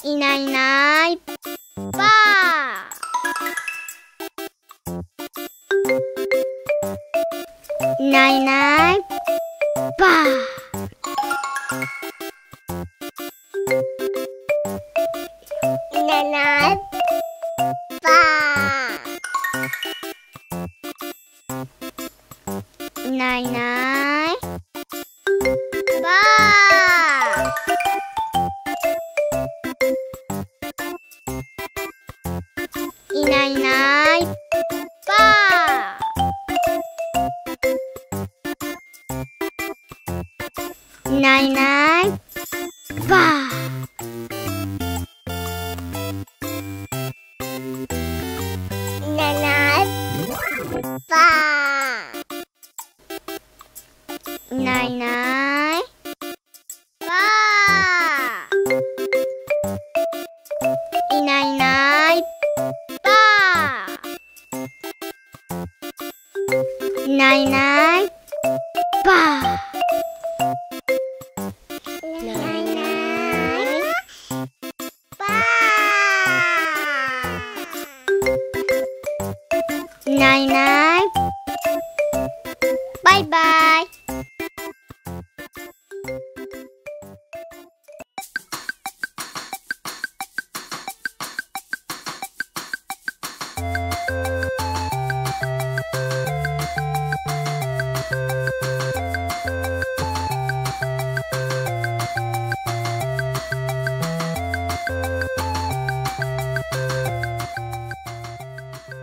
いないいないばあ。いないいないばあ。いないいないばあ。いないいないばあ。いないいないばあ。いないいないばあ。いないいないばあ。いないいないばあ。いないいないばあ。いないいないばあ。いないいないばあ。いないいないバイバイ。